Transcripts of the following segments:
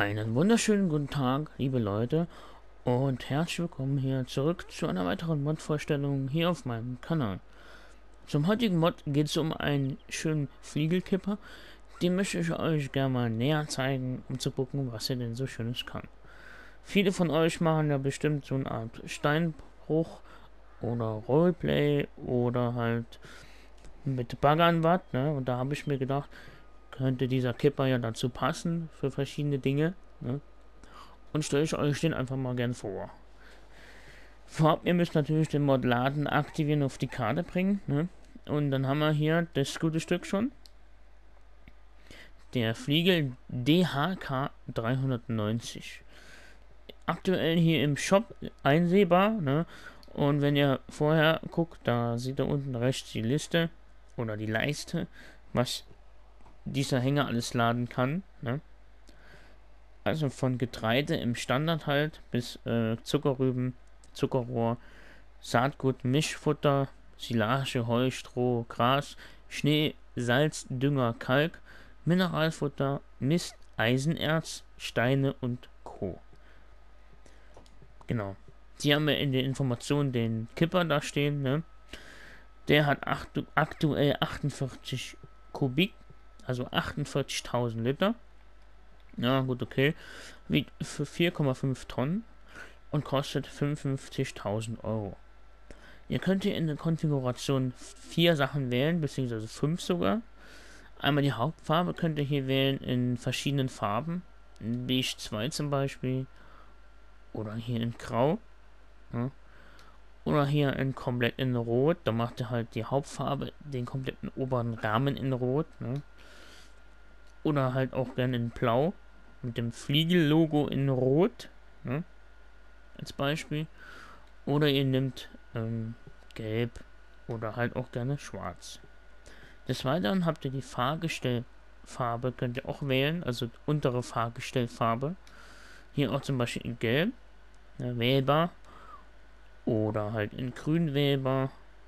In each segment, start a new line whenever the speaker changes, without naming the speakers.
Einen wunderschönen guten Tag, liebe Leute, und herzlich willkommen hier zurück zu einer weiteren Mod-Vorstellung hier auf meinem Kanal. Zum heutigen Mod geht es um einen schönen Fliegelkipper, den möchte ich euch gerne mal näher zeigen, um zu gucken, was er denn so Schönes kann. Viele von euch machen ja bestimmt so eine Art Steinbruch oder Roleplay oder halt mit Baggern was, ne? Und da habe ich mir gedacht, könnte dieser Kipper ja dazu passen für verschiedene Dinge, ne? Und stelle ich euch den einfach mal gern vor. Vorab, ihr müsst natürlich den Mod laden, aktivieren, auf die Karte bringen, ne? Und dann haben wir hier das gute Stück schon. Der Fliegel DHK 390. Aktuell hier im Shop einsehbar, ne? Und wenn ihr vorher guckt, da seht ihr unten rechts die Liste oder die Leiste, was dieser Hänger alles laden kann, ne? Also von Getreide im Standard halt bis Zuckerrüben, Zuckerrohr, Saatgut, Mischfutter, Silage, Heu, Stroh, Gras, Schnee, Salz, Dünger, Kalk, Mineralfutter, Mist, Eisenerz, Steine und Co. Genau. Hier haben wir in den Informationen den Kipper da stehen, ne? Der hat aktuell 48 Kubik, also 48.000 Liter. Ja, gut, okay. Wiegt für 4,5 Tonnen und kostet 55.000 Euro. Ihr könnt hier in der Konfiguration 4 Sachen wählen, beziehungsweise 5 sogar. Einmal die Hauptfarbe könnt ihr hier wählen in verschiedenen Farben. In Beige 2 zum Beispiel. Oder hier in Grau. Ja. Oder hier in komplett in Rot. Da macht ihr halt die Hauptfarbe, den kompletten oberen Rahmen in Rot. Ne? Oder halt auch gerne in Blau. Mit dem Fliegel-Logo in Rot. Ne? Als Beispiel. Oder ihr nehmt Gelb oder halt auch gerne Schwarz. Des Weiteren habt ihr die Fahrgestellfarbe, könnt ihr auch wählen, also untere Fahrgestellfarbe. Hier auch zum Beispiel in Gelb, ne, wählbar. Oder halt in Grün wählbar.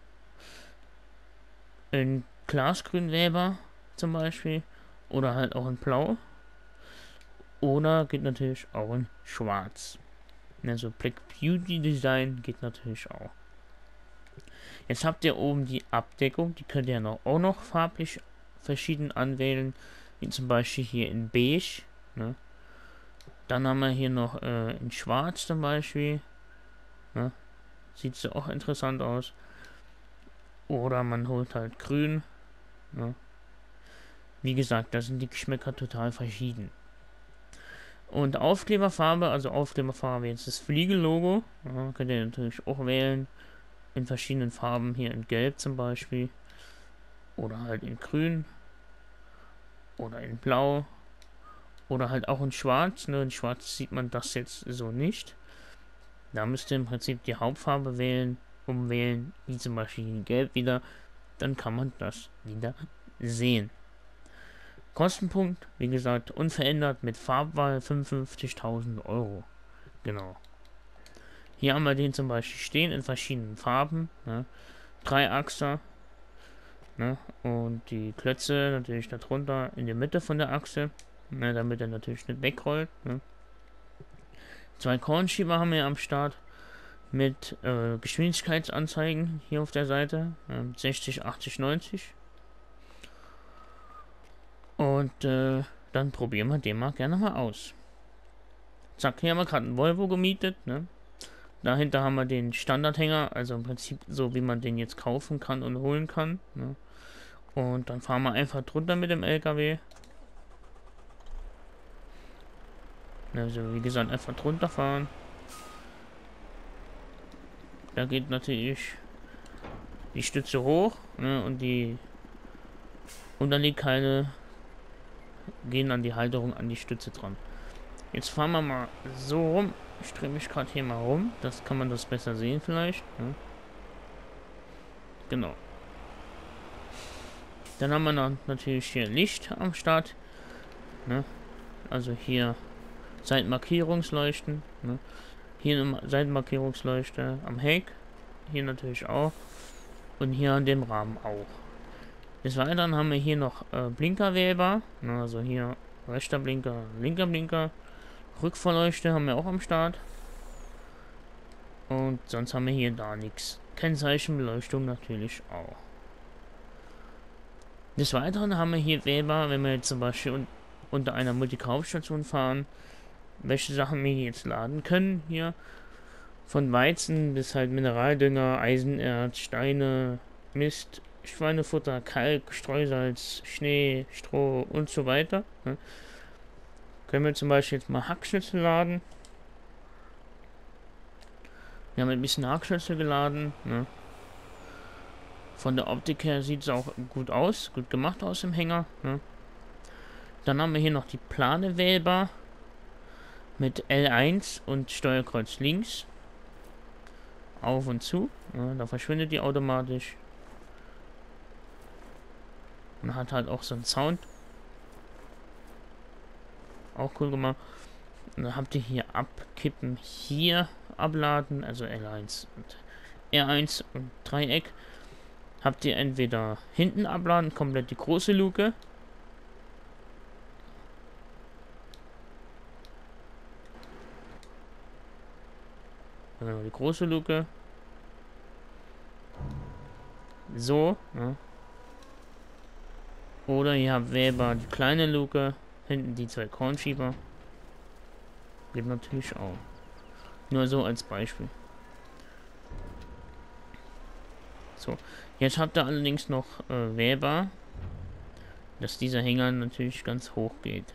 In Glasgrün wählbar zum Beispiel. Oder halt auch in Blau. Oder geht natürlich auch in Schwarz. Also Black Beauty Design geht natürlich auch. Jetzt habt ihr oben die Abdeckung, die könnt ihr auch noch farblich verschieden anwählen, wie zum Beispiel hier in Beige. Ne? Dann haben wir hier noch in Schwarz zum Beispiel. Ne? Sieht so auch interessant aus. Oder man holt halt Grün. Ne? Wie gesagt, da sind die Geschmäcker total verschieden. Und Aufkleberfarbe, also Aufkleberfarbe jetzt das Fliegellogo, ja, könnt ihr natürlich auch wählen. In verschiedenen Farben, hier in Gelb zum Beispiel. Oder halt in Grün. Oder in Blau. Oder halt auch in Schwarz. Ne? In Schwarz sieht man das jetzt so nicht. Da müsst ihr im Prinzip die Hauptfarbe wählen, umwählen, wie zum Beispiel in Gelb wieder. Dann kann man das wieder sehen. Kostenpunkt, wie gesagt, unverändert mit Farbwahl 55.000 Euro. Genau. Hier haben wir den zum Beispiel stehen in verschiedenen Farben. Ne? Dreiachser. Ne? Und die Klötze natürlich darunter in der Mitte von der Achse. Ne? Damit er natürlich nicht wegrollt. Ne? 2 Kornschieber haben wir am Start. Mit Geschwindigkeitsanzeigen hier auf der Seite. 60, 80, 90. Und dann probieren wir den mal gerne mal aus. Zack, hier haben wir gerade einen Volvo gemietet. Ne? Dahinter haben wir den Standardhänger, also im Prinzip so, wie man den jetzt kaufen kann und holen kann. Ne? Und dann fahren wir einfach drunter mit dem LKW. Also wie gesagt, einfach drunter fahren. Da geht natürlich die Stütze hoch, ne? Und die Unterlegkeile gehen an die Halterung an die Stütze dran. Jetzt fahren wir mal so rum. Ich drehe mich gerade hier mal rum. Das kann man das besser sehen vielleicht. Ne? Genau. Dann haben wir noch natürlich hier Licht am Start. Ne? Also hier Seitenmarkierungsleuchten. Ne? Hier eine Seitenmarkierungsleuchte am Heck. Hier natürlich auch. Und hier an dem Rahmen auch. Des Weiteren haben wir hier noch Blinker wählbar. Ne? Also hier rechter Blinker, linker Blinker. Rückfahrleuchte haben wir auch am Start. Und sonst haben wir hier da nichts. Kennzeichenbeleuchtung natürlich auch. Des Weiteren haben wir hier Wählbar, wenn wir jetzt zum Beispiel unter einer Multikaufstation fahren, welche Sachen wir jetzt laden können hier. Von Weizen bis halt Mineraldünger, Eisenerz, Steine, Mist, Schweinefutter, Kalk, Streusalz, Schnee, Stroh und so weiter. Ne? Können wir zum Beispiel jetzt mal Hackschnitzel laden. Wir haben ein bisschen Hackschnitzel geladen. Ne? Von der Optik her sieht es auch gut aus, gut gemacht aus im Hänger. Ne? Dann haben wir hier noch die Plane wählbar mit L1 und Steuerkreuz links. Auf und zu. Ja, da verschwindet die automatisch. Und hat halt auch so einen Sound. Auch cool gemacht. Und dann habt ihr hier Abkippen, hier abladen, also L1 und R1 und Dreieck. Habt ihr entweder hinten abladen, komplett die große Luke. Also die große Luke. So. Ja. Oder ihr habt wählbar die kleine Luke. Hinten die zwei Kornschieber. Geht natürlich auch. Nur so als Beispiel. So. Jetzt habt ihr allerdings noch wählbar, dass dieser Hänger natürlich ganz hoch geht.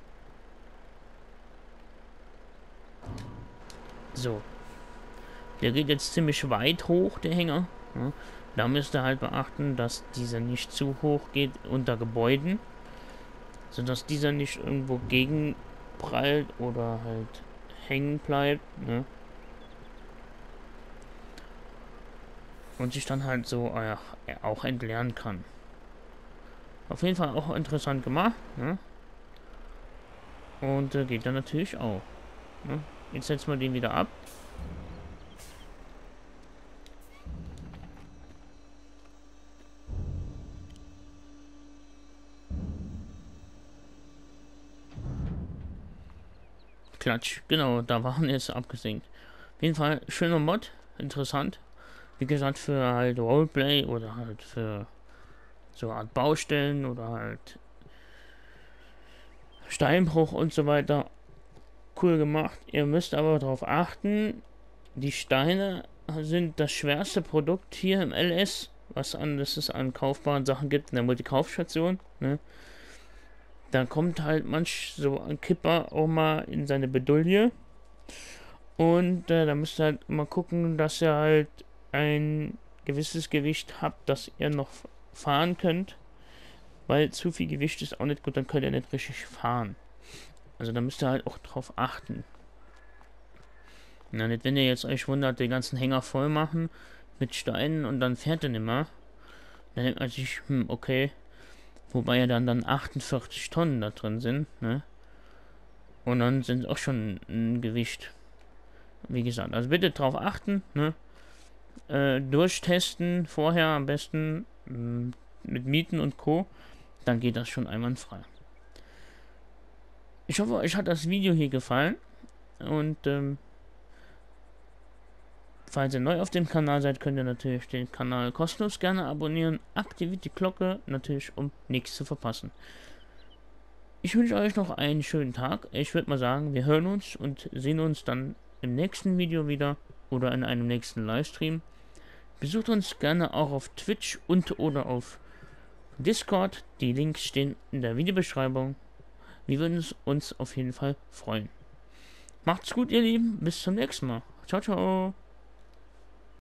So. Der geht jetzt ziemlich weit hoch, der Hänger. Ja. Da müsst ihr halt beachten, dass dieser nicht zu hoch geht unter Gebäuden. Sodass dieser nicht irgendwo gegenprallt oder halt hängen bleibt. Ne? Und sich dann halt so auch entleeren kann. Auf jeden Fall auch interessant gemacht. Ne? Und geht dann natürlich auch. Ne? Jetzt setzen wir den wieder ab. Klatsch, genau, da waren jetzt abgesenkt. Auf jeden Fall schöner Mod, interessant. Wie gesagt, für halt Roleplay oder halt für so eine Art Baustellen oder halt Steinbruch und so weiter. Cool gemacht. Ihr müsst aber darauf achten, die Steine sind das schwerste Produkt hier im LS, was es an kaufbaren Sachen gibt in der Multikaufstation. Ne? Da kommt halt manch so ein Kipper auch mal in seine Bedulie. Und da müsst ihr halt mal gucken, dass ihr halt ein gewisses Gewicht habt, dass ihr noch fahren könnt. Weil zu viel Gewicht ist auch nicht gut, dann könnt ihr nicht richtig fahren. Also da müsst ihr halt auch drauf achten. Na, nicht wenn ihr jetzt euch wundert, den ganzen Hänger voll machen mit Steinen und dann fährt er nicht mehr. Dann denkt man sich, okay. Wobei ja dann 48 Tonnen da drin sind, ne? Und dann sind auch schon ein Gewicht. Wie gesagt, also bitte drauf achten, ne? Durchtesten vorher am besten mit Mieten und Co. Dann geht das schon einwandfrei. Ich hoffe, euch hat das Video hier gefallen. Und falls ihr neu auf dem Kanal seid, könnt ihr natürlich den Kanal kostenlos gerne abonnieren. Aktiviert die Glocke natürlich, um nichts zu verpassen. Ich wünsche euch noch einen schönen Tag. Ich würde mal sagen, wir hören uns und sehen uns dann im nächsten Video wieder oder in einem nächsten Livestream. Besucht uns gerne auch auf Twitch und oder auf Discord. Die Links stehen in der Videobeschreibung. Wir würden uns auf jeden Fall freuen. Macht's gut, ihr Lieben. Bis zum nächsten Mal. Ciao, ciao.